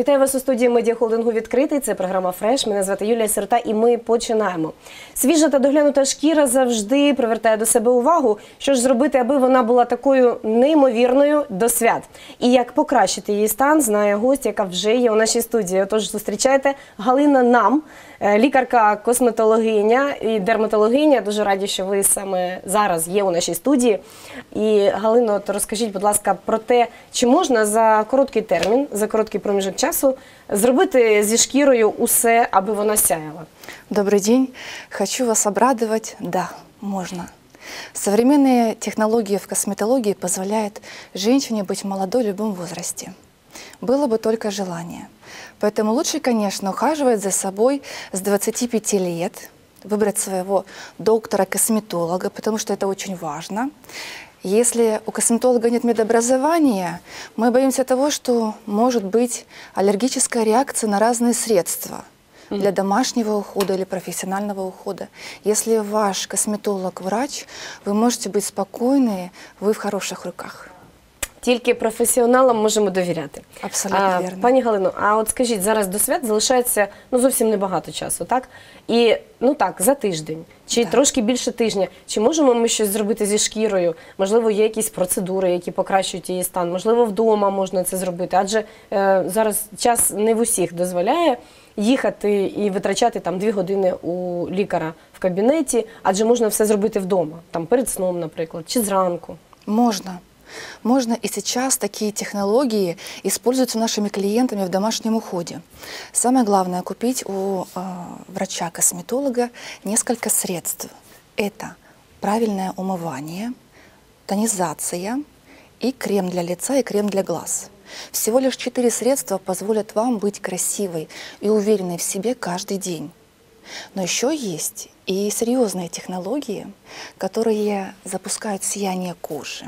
Вітаю вас у студії медіахолдингу «Відкритий». Це програма «Фреш». Мене звати Юлія Сирота і ми починаємо. Свіжа та доглянута шкіра завжди привертає до себе увагу. Що ж зробити, аби вона була такою неймовірною до свят? І як покращити її стан, знає гость, яка вже є у нашій студії. Отож, зустрічайте Галина Нам, лікарка-косметологиня і дерматологиня. Дуже раді, що ви саме зараз є у нашій студії. І, Галино, то розкажіть, будь ласка, про те, чи можна за короткий термін, за короткий проміжок часу зробити зі шкірою усе, аби вона сяяла? Добрый день. Хочу вас обрадовать. Да, можно. Современные технологии в косметологии позволяют женщине быть молодой в любом возрасте. Было бы только желание. Поэтому лучше, конечно, ухаживать за собой с 25 лет, выбрать своего доктора-косметолога, потому что это очень важно. Если у косметолога нет медобразования, мы боимся того, что может быть аллергическая реакция на разные средства для домашнего ухода или профессионального ухода. Если ваш косметолог врач, вы можете быть спокойны, вы в хороших руках. Тільки професіоналам можемо довіряти. Абсолютно вірно. Пані Галино, а от скажіть, зараз до свят залишається зовсім небагато часу, так? І, за тиждень, чи трошки більше тижня, чи можемо ми щось зробити зі шкірою? Можливо, є якісь процедури, які покращують її стан? Можливо, вдома можна це зробити? Адже зараз час не в усіх дозволяє їхати і витрачати 2 години у лікаря в кабінеті, адже можна все зробити вдома, перед сном, наприклад, чи зранку. Можно. Можно, и сейчас такие технологии используются нашими клиентами в домашнем уходе. Самое главное – купить у врача-косметолога несколько средств. Это правильное умывание, тонизация и крем для лица, и крем для глаз. Всего лишь 4 средства позволят вам быть красивой и уверенной в себе каждый день. Но еще есть и серьезные технологии, которые запускают сияние кожи,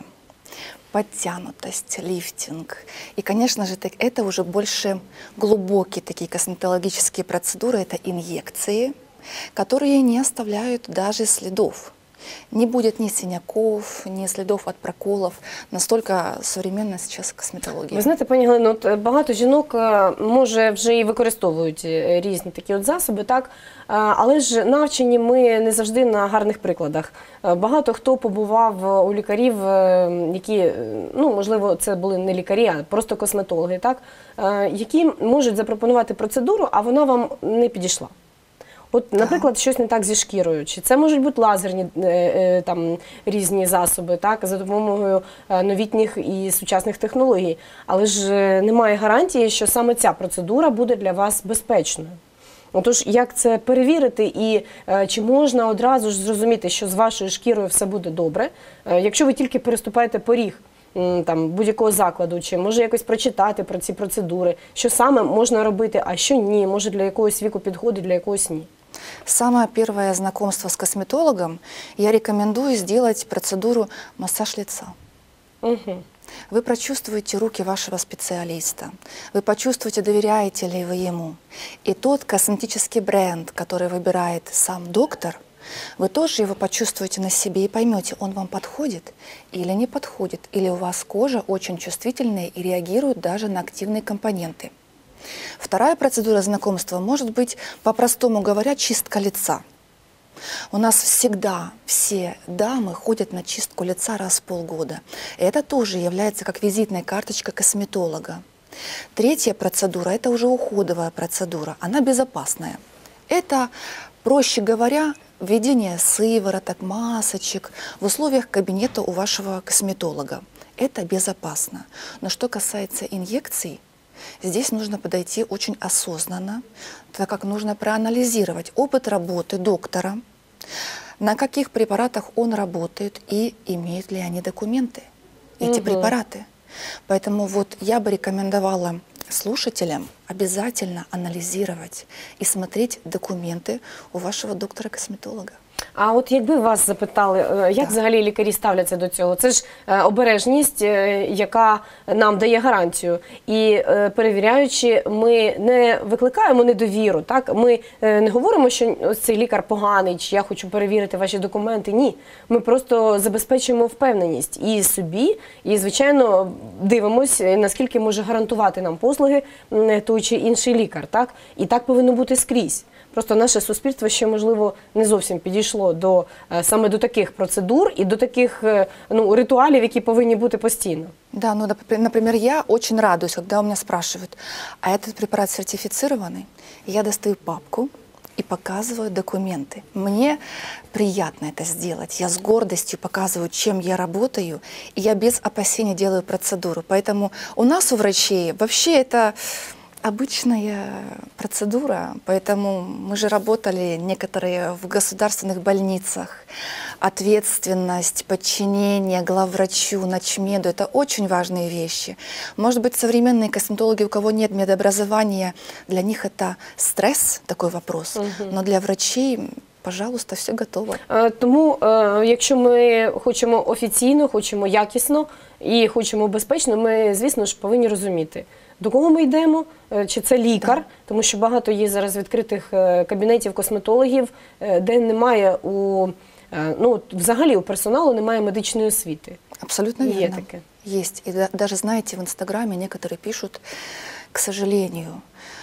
подтянутость, лифтинг. И, конечно же, это уже больше глубокие такие косметологические процедуры, это инъекции, которые не оставляют даже следов. Не будет ни синяков, ни следов от проколов. Настолько современна сейчас косметологія. Ви знаєте, пані Галино, багато жінок, може, вже і використовують різні такі засоби, так? Але ж навчені ми не завжди на гарних прикладах. Багато хто побував у лікарів, які, можливо, це були не лікарі, а просто косметологи, так? Які можуть запропонувати процедуру, а вона вам не підійшла. От, наприклад, щось не так зі шкірою. Чи це можуть бути лазерні різні засоби, так, за допомогою новітніх і сучасних технологій. Але ж немає гарантії, що саме ця процедура буде для вас безпечною. Отож, як це перевірити і чи можна одразу ж зрозуміти, що з вашою шкірою все буде добре, якщо ви тільки переступаєте поріг будь-якого закладу, чи може якось прочитати про ці процедури, що саме можна робити, а що ні, може для якогось віку підходить, для якогось ні. Самое первое знакомство с косметологом я рекомендую сделать процедуру массаж лица. Вы прочувствуете руки вашего специалиста, вы почувствуете, доверяете ли вы ему. И тот косметический бренд, который выбирает сам доктор, вы тоже его почувствуете на себе и поймете, он вам подходит или не подходит, или у вас кожа очень чувствительная и реагирует даже на активные компоненты. Вторая процедура знакомства может быть, по-простому говоря, чистка лица. У нас всегда все дамы ходят на чистку лица раз в полгода. И это тоже является как визитная карточка косметолога. Третья процедура – это уже уходовая процедура. Она безопасная. Это, проще говоря, введение сывороток, масочек в условиях кабинета у вашего косметолога. Это безопасно. Но что касается инъекций, здесь нужно подойти очень осознанно, так как нужно проанализировать опыт работы доктора, на каких препаратах он работает и имеют ли они документы, эти препараты. Поэтому вот я бы рекомендовала слушателям обязательно анализировать и смотреть документы у вашего доктора-косметолога. А от якби вас запитали, як взагалі лікарі ставляться до цього? Це ж обережність, яка нам дає гарантію. І перевіряючи, ми не викликаємо недовіру, так? Ми не говоримо, що ось цей лікар поганий, чи я хочу перевірити ваші документи. Ні. Ми просто забезпечуємо впевненість і собі, і, звичайно, дивимося, наскільки може гарантувати нам послуги той чи інший лікар, так? І так повинно бути скрізь. Просто наше суспільство ще, можливо, не зовсім підійшло саме до таких процедур і до таких ритуалів, які повинні бути постійно. Да, ну, например, я очень радуюсь, когда у меня спрашивают, а этот препарат сертифицированный? Я достаю папку и показываю документы. Мне приятно это сделать. Я с гордостью показываю, чем я работаю, и я без опасения делаю процедуру. Поэтому у нас, у врачей, вообще это обычная процедура, поэтому мы же работали некоторые в государственных больницах. Ответственность, подчинение главврачу, начмеду – это очень важные вещи. Может быть, современные косметологи, у кого нет медобразования, для них это стресс, такой вопрос, но для врачей, пожалуйста, все готово. Тому, якщо ми хочемо офіційно, хочемо якісно і хочемо безпечно, ми, звісно ж, повинні розуміти, до кого ми йдемо, чи це лікар, тому що багато є зараз відкритих кабінетів косметологів, де немає взагалі у персоналу немає медичної освіти. Абсолютно верно. Є таке. Есть. И даже, знаете, в Инстаграме некоторые пишут, к сожалению,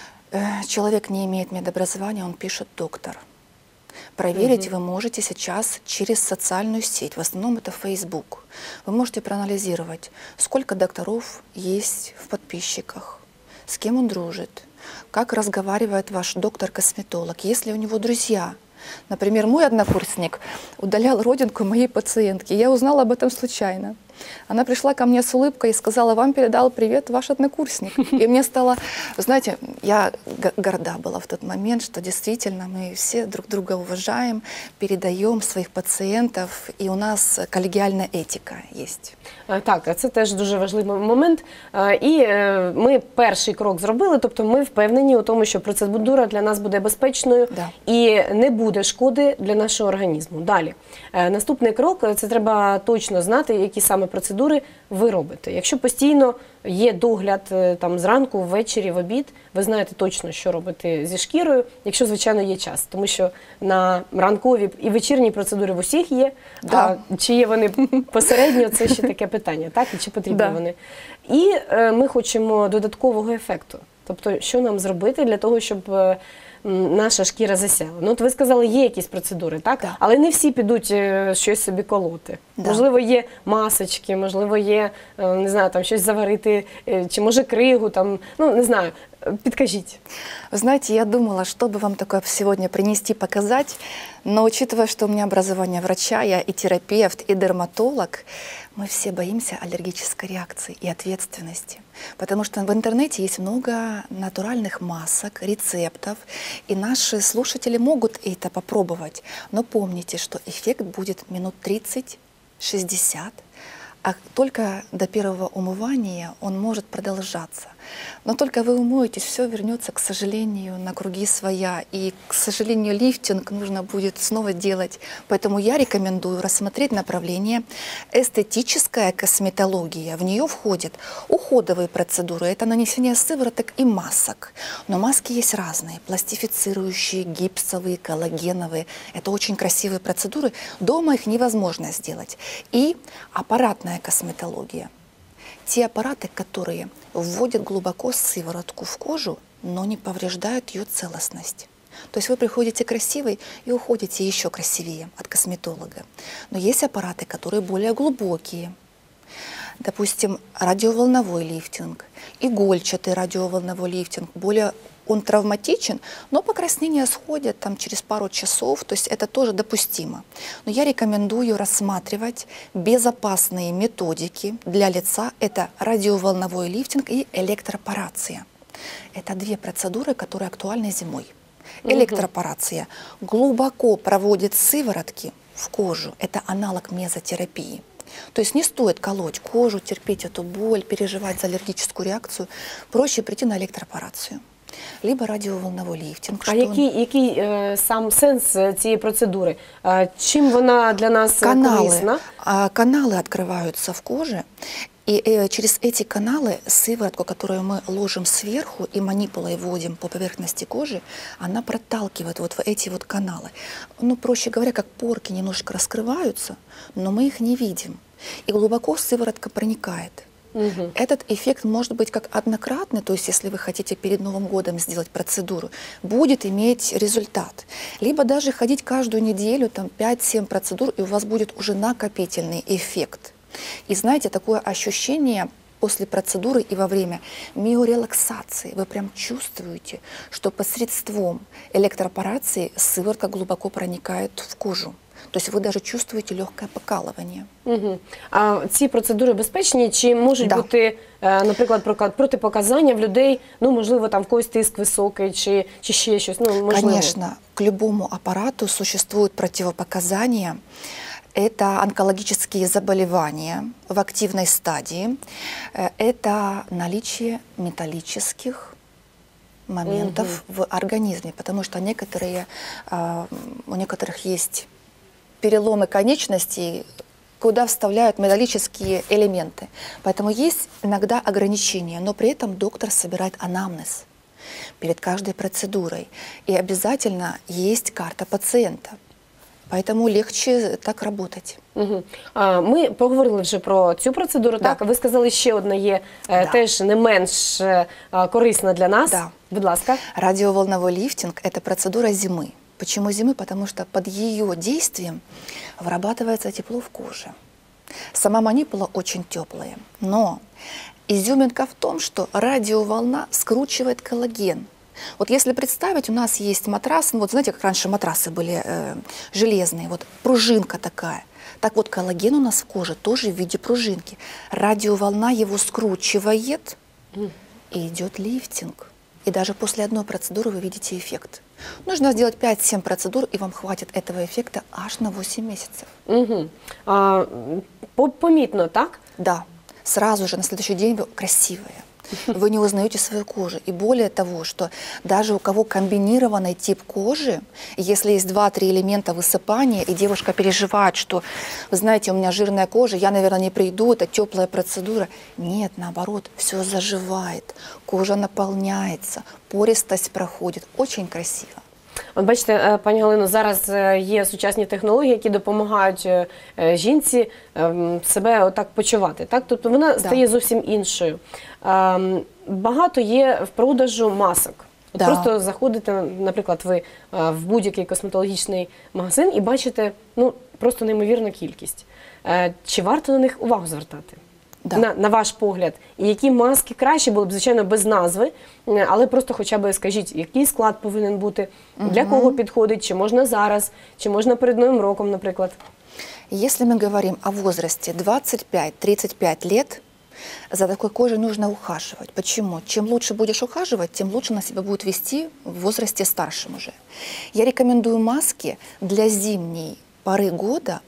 человек не имеет медобразования, он пишет доктор. Проверить вы можете сейчас через социальную сеть, в основном это Facebook. Вы можете проанализировать, сколько докторов есть в подписчиках, с кем он дружит, как разговаривает ваш доктор-косметолог, есть ли у него друзья. Например, мой однокурсник удалял родинку моей пациентки. Я узнала об этом случайно. Она пришла ко мне с улыбкой и сказала: вам передал привет ваш однокурсник. И мне стало, знаете, я горда была в тот момент, что действительно мы все друг друга уважаем, передаем своих пациентов, и у нас коллегиальная этика есть. Так, це теж дуже важливий момент. І ми перший крок зробили, тобто ми впевнені у тому, що процедура для нас буде безпечною і не буде шкоди для нашого організму. Далі. Наступний крок – це треба точно знати, які саме процедури ви робите. Якщо постійно є догляд там зранку, ввечері, в обід, ви знаєте точно, що робити зі шкірою, якщо, звичайно, є час. Тому що на ранкові і вечірні процедури в усіх є, а чи є вони посередньо, це ще таке питання, так? І чи потрібні вони. І ми хочемо додаткового ефекту. Тобто, що нам зробити для того, щоб наша шкіра засяла. Ну, от ви сказали, є якісь процедури, так? Да. Але не всі підуть щось собі колоти. Да. Можливо, є масочки, можливо, є, не знаю, там щось заварити, чи може кригу, там, ну, не знаю, підкажіть. Вы знаете, я думала, что бы вам такое сегодня принести, показать, но учитывая, что у меня образование врача, я и терапевт, и дерматолог, мы все боимся аллергической реакции и ответственности. Потому что в интернете есть много натуральных масок, рецептов, и наши слушатели могут это попробовать. Но помните, что эффект будет минут 30-60, а только до первого умывания он может продолжаться. Но только вы умоетесь, все вернется, к сожалению, на круги своя. И, к сожалению, лифтинг нужно будет снова делать. Поэтому я рекомендую рассмотреть направление эстетическая косметология. В нее входят уходовые процедуры, это нанесение сывороток и масок. Но маски есть разные, пластифицирующие, гипсовые, коллагеновые. Это очень красивые процедуры, дома их невозможно сделать. И аппаратная косметология. Те аппараты, которые вводят глубоко сыворотку в кожу, но не повреждают ее целостность. То есть вы приходите красивой и уходите еще красивее от косметолога. Но есть аппараты, которые более глубокие. Допустим, радиоволновой лифтинг, игольчатый радиоволновой лифтинг, он травматичен, но покраснения сходят там, через пару часов, то есть это тоже допустимо. Но я рекомендую рассматривать безопасные методики для лица. Это радиоволновой лифтинг и электропорация. Это две процедуры, которые актуальны зимой. Электропорация глубоко проводит сыворотки в кожу. Это аналог мезотерапии. То есть не стоит колоть кожу, терпеть эту боль, переживать за аллергическую реакцию. Проще прийти на электропорацию. либо радиоволновой лифтинг. А який сам сенс цієї процедури? Чим вона для нас корисна? Каналы открываются в коже, и через эти каналы сыворотку, которую мы ложим сверху и манипулой вводим по поверхности кожи, она проталкивает вот в эти вот каналы. Ну, проще говоря, как порки немножко раскрываются, но мы их не видим. И глубоко сыворотка проникает. Этот эффект может быть как однократный, то есть если вы хотите перед Новым годом сделать процедуру, будет иметь результат. Либо даже ходить каждую неделю, там 5-7 процедур, и у вас будет уже накопительный эффект. И знаете, такое ощущение после процедуры и во время миорелаксации. Вы прям чувствуете, что посредством электропорации сыворотка глубоко проникает в кожу. То есть вы даже чувствуете легкое покалывание. А ці процедури безпечні? Чи можуть бути, наприклад, протипоказання в людей, ну, можливо, там в когось тиск високий, чи ще щось? Ну, можливо. Конечно, к любому аппарату существуют противопоказания. Это онкологические заболевания в активной стадии, это наличие металлических моментов в организме, потому что у некоторых есть переломы конечностей, куда вставляют металлические элементы. Поэтому есть иногда ограничения, но при этом доктор собирает анамнез перед каждой процедурой. И обязательно есть карта пациента. Поэтому легче так работать. Ми поговорили вже про цю процедуру, так? Ви сказали, ще одна є теж не менш корисна для нас. Будь ласка. Радиоволновой лифтинг – это процедура зимы. Почему зимы? Потому что под ее действием вырабатывается тепло в коже. Сама манипула очень теплая, но изюминка в том, что радиоволна скручивает коллаген. Вот если представить, у нас есть матрас, ну вот знаете, как раньше матрасы были железные, вот пружинка такая. Так вот коллаген у нас в коже тоже в виде пружинки. Радиоволна его скручивает, и идет лифтинг. И даже после одной процедуры вы видите эффект. Нужно сделать 5-7 процедур, и вам хватит этого эффекта аж на 8 месяцев. Помітно, так? Да. Сразу же на следующий день вы красивая. Вы не узнаете свою кожу. И более того, что даже у кого комбинированный тип кожи, если есть 2-3 элемента высыпания, и девушка переживает, что, вы знаете, у меня жирная кожа, я, наверное, не приду, это теплая процедура. Нет, наоборот, все заживает, кожа наполняется, пористость проходит. Очень красиво. От бачите, пані Галино, зараз є сучасні технології, які допомагають жінці себе отак почувати. Так? Тобто вона стає зовсім іншою. Багато є в продажу масок. Просто заходите, наприклад, ви в будь-який косметологічний магазин і бачите просто неймовірну кількість. Чи варто на них увагу звертати? На ваш погляд. І які маски краще були б, звичайно, без назви, але просто хоча б скажіть, який склад повинен бути, для кого підходить, чи можна зараз, чи можна перед Новим роком, наприклад. Если мы говорим о возрасте 25-35 лет, за такой кожей нужно ухаживать. Почему? Чем лучше будешь ухаживать, тем лучше она себя будет вести в возрасте старшем уже. Я рекомендую маски для зимней поры года,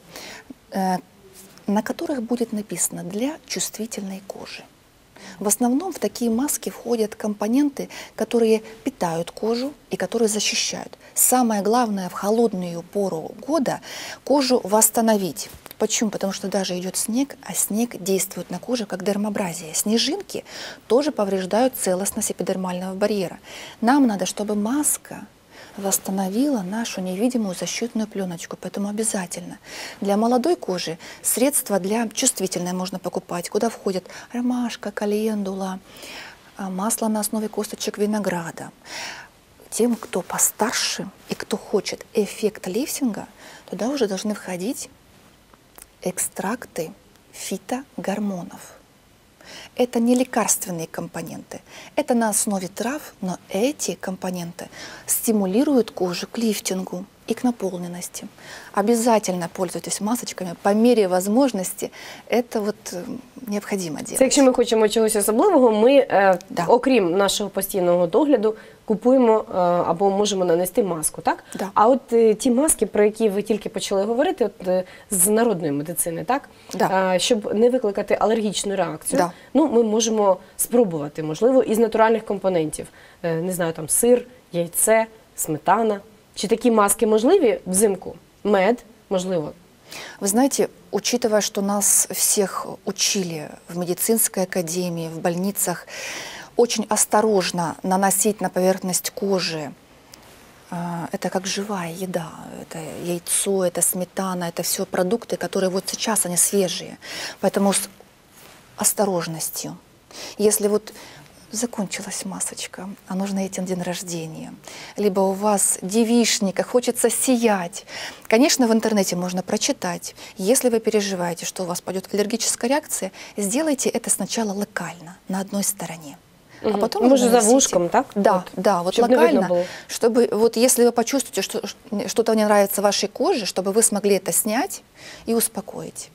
на которых будет написано «для чувствительной кожи». В основном в такие маски входят компоненты, которые питают кожу и которые защищают. Самое главное в холодную пору года кожу восстановить. Почему? Потому что даже идет снег, а снег действует на коже как дермабразия. Снежинки тоже повреждают целостность эпидермального барьера. Нам надо, чтобы маска восстановила нашу невидимую защитную пленочку. Поэтому обязательно для молодой кожи средства для чувствительной можно покупать, куда входят ромашка, календула, масло на основе косточек винограда. Тем, кто постарше и кто хочет эффект лифтинга, туда уже должны входить экстракты фитогормонов. Это не лекарственные компоненты, это на основе трав, но эти компоненты стимулируют кожу к лифтингу и к наполненности. Обязательно пользуйтесь масочками по мере возможности, это вот необходимо делать. Це якщо ми хочемо чогось особливого, ми, окрім нашого постійного догляду, купуємо або можемо нанести маску, так? Да. А от ті маски, про які ви тільки почали говорити, з народної медицини, так? Да. Щоб не викликати алергічну реакцію, Да. ми можемо спробувати, можливо, із натуральних компонентів. не знаю, там сир, яйце, сметана. Чи такі маски можливі взимку? Мед, можливо? Вы знаете, учитывая, что нас всех учили в медицинской академии, в больницах, очень осторожно наносить на поверхность кожи, это как живая еда, это яйцо, это сметана, это все продукты, которые вот сейчас, они свежие. Поэтому с осторожностью. Если вот закончилась масочка, а нужно идти на день рождения, либо у вас девичник, хочется сиять. Конечно, в интернете можно прочитать. Если вы переживаете, что у вас пойдет аллергическая реакция, сделайте это сначала локально, на одной стороне. А потом Може, уже за наносите. вушком, так? Да, От. да, вот Щоб не видно локально, було. чтобы вот если вы почувствуете, что что-то не нравится вашей коже, чтобы вы смогли это снять и успокоить.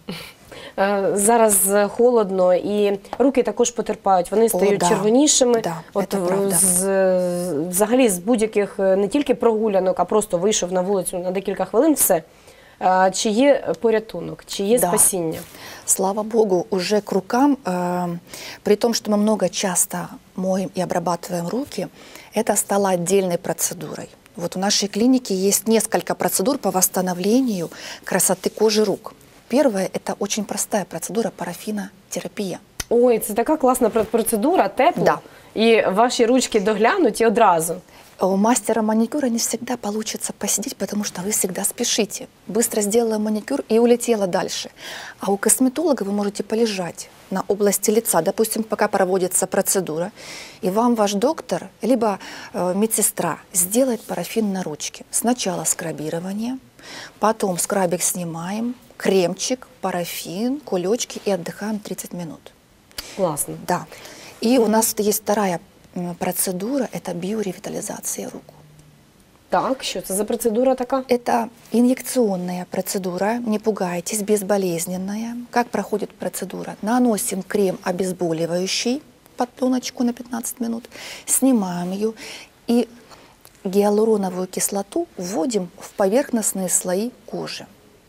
Зараз холодно і руки також потерпають, вони стають да. червонішими. Да, От це правда. взагалі з будь-яких не тільки прогулянок, а просто вийшов на вулицю на декілька хвилин, все. Чи є порятунок, чи є Да. спасіння? Слава Богу, уже к рукам, при том, что мы много часто моем и обрабатываем руки, это стало отдельной процедурой. Вот в нашей клинике есть несколько процедур по восстановлению красоты кожи рук. Первое – это очень простая процедура парафинотерапия. Ой, це така класна процедура, тепло, Да. і ваші ручки доглянуті одразу. У мастера маникюра не всегда получится посидеть, потому что вы всегда спешите. Быстро сделала маникюр и улетела дальше. А у косметолога вы можете полежать на области лица, допустим, пока проводится процедура, и вам ваш доктор, либо медсестра сделает парафин на ручке. Сначала скрабирование, потом скрабик снимаем, кремчик, парафин, кулечки и отдыхаем 30 минут. Класно. Да. И у нас есть вторая процедура – это биоревитализация рук. Так, що це за процедура така? Это инъекционная процедура, не пугайтесь, безболезненная. Как проходит процедура? Наносим крем обезболивающий под пленочку на 15 минут, снимаем ее и гиалуроновую кислоту вводим в поверхностные слои кожи.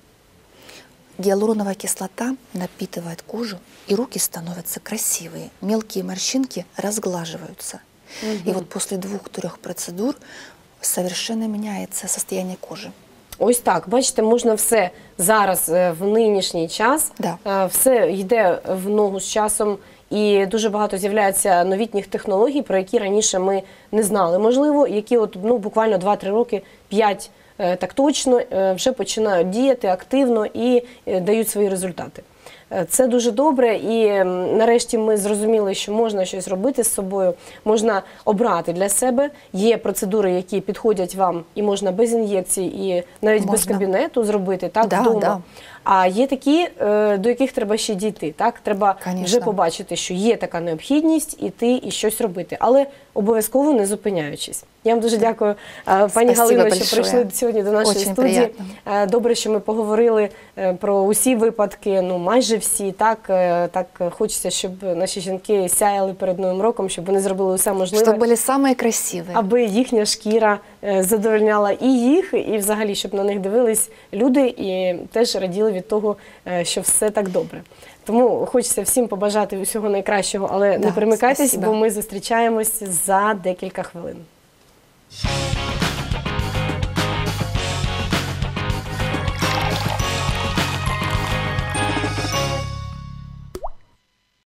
Гиалуроновая кислота напитывает кожу, и руки становятся красивые. Мелкие морщинки разглаживаются. И вот после 2-3 процедур совершенно меняется состояние кожи. Ось так, бачите, можна все зараз, в нинішній час, Да. все йде в ногу з часом, і дуже багато з'являється новітніх технологій, про які раніше ми не знали. Можливо, які от, буквально 2-3 роки, 5 так точно, вже починають діяти активно і дають свої результати. Це дуже добре, і нарешті ми зрозуміли, що можна щось робити з собою, можна обрати для себе. Є процедури, які підходять вам, і можна без ін'єкцій, і навіть без кабінету зробити, так, Да, вдома. да. А є такі, до яких треба ще дійти, так? Треба вже побачити, що є така необхідність, іти і щось робити, але обов'язково не зупиняючись. Я вам дуже дякую, пані Галино, що прийшли сьогодні до нашої студії. Добре, що ми поговорили про усі випадки, майже всі. Так хочеться, щоб наші жінки сяяли перед Новим роком, щоб вони зробили усе можливе. Щоб були самі красиві. Аби їхня шкіра задовольняла і їх, і взагалі, щоб на них дивились люди і теж раділи від того, що все так добре. Тому хочеться всім побажати усього найкращого, але не перемикайтесь, бо ми зустрічаємось за декілька хвилин.